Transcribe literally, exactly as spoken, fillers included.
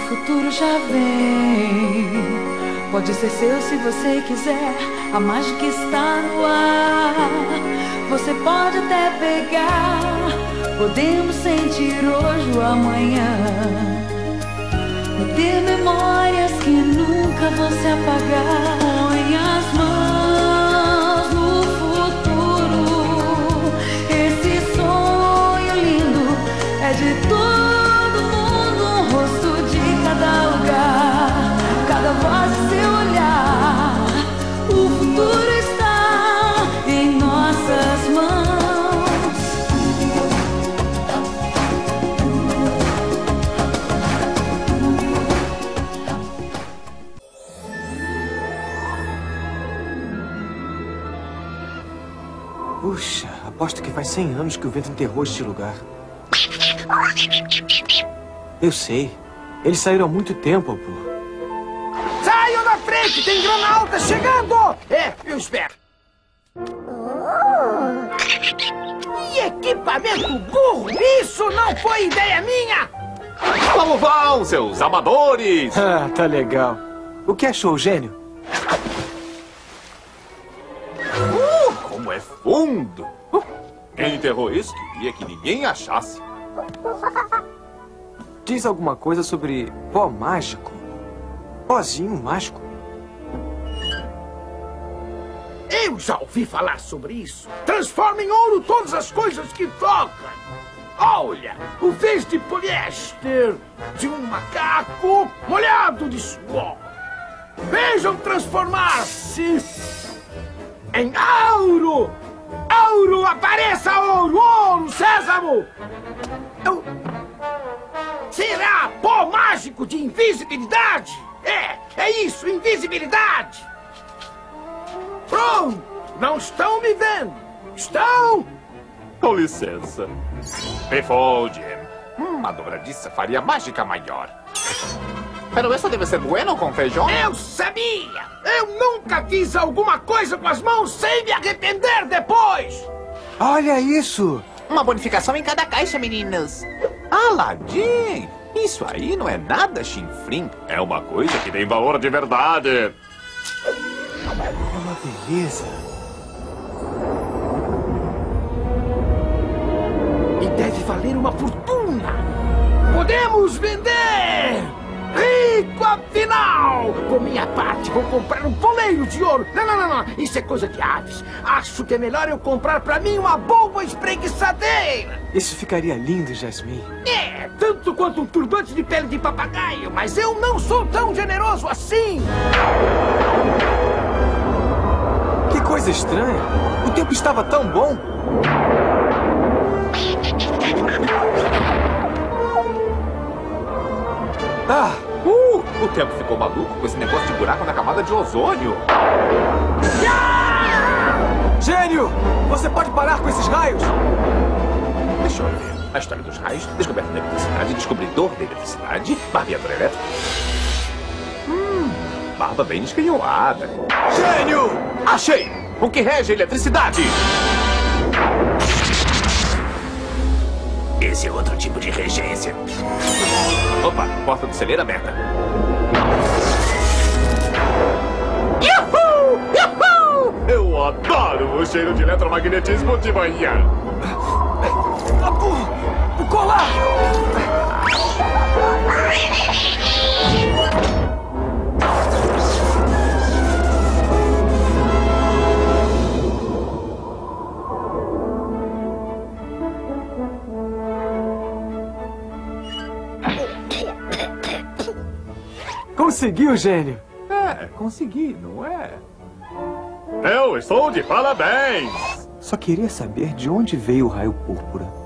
futuro já vem. Pode ser seu se você quiser. A mágica está no ar. Você pode até pegar. Podemos sentir hoje ou amanhã. E ter memórias que nunca vão se apagar. Põe as mãos no futuro. Esse sonho lindo é de todo mundo. Um rosto de cada lugar, cada voz e seu olhar. O futuro está em nossas mãos. Puxa, aposto que faz cem anos que o vento enterrou este lugar. Eu sei. Eles saíram há muito tempo, pô. Saiam da frente! Tem grana alta chegando! É, eu espero. E equipamento burro! Isso não foi ideia minha! Como vão, seus amadores? Ah, tá legal. O que achou, gênio? Uh, como é fundo! Uh, quem enterrou isso queria que ninguém achasse. Diz alguma coisa sobre pó mágico? Pozinho mágico? Eu já ouvi falar sobre isso. Transforma em ouro todas as coisas que tocam. Olha, o fez de poliéster de um macaco molhado de suor. Vejam transformar-se em ouro! Ouro, apareça ouro! Ouro, sésamo! Eu... Será pó mágico de invisibilidade? É, é isso, invisibilidade! Pronto! Não estão me vendo! Estão? Com licença. Before, Jim. Hum, a dobradiça faria mágica maior. Pero isso deve ser bueno com feijão? Eu sabia! Eu nunca fiz alguma coisa com as mãos sem me arrepender depois! Olha isso! Uma bonificação em cada caixa, meninos. Aladim! Isso aí não é nada chinfrim. É uma coisa que tem valor de verdade. É uma beleza. E deve valer uma fortuna! Podemos vender! Rico afinal! Por minha parte, vou comprar um poleiro de ouro. Não, não, não, não. Isso é coisa de aves. Acho que é melhor eu comprar pra mim uma boa espreguiçadeira. Isso ficaria lindo, Jasmine. É, tanto quanto um turbante de pele de papagaio. Mas eu não sou tão generoso assim. Que coisa estranha. O tempo estava tão bom. Ah! Uh! O tempo ficou maluco com esse negócio de buraco na camada de ozônio. Gênio! Você pode parar com esses raios? Deixa eu ver. A história dos raios, descoberta da eletricidade, descobridor da eletricidade, barbeador elétrico. Hum, barba bem escanhoada. Gênio! Achei! O que rege a eletricidade? Esse é outro tipo de regência. Opa, porta do celeiro aberta. Yuhu! Yuhu! Eu adoro o cheiro de eletromagnetismo de manhã. O colar! Conseguiu, gênio! É, consegui, não é? Eu estou de parabéns! Só queria saber de onde veio o raio púrpura.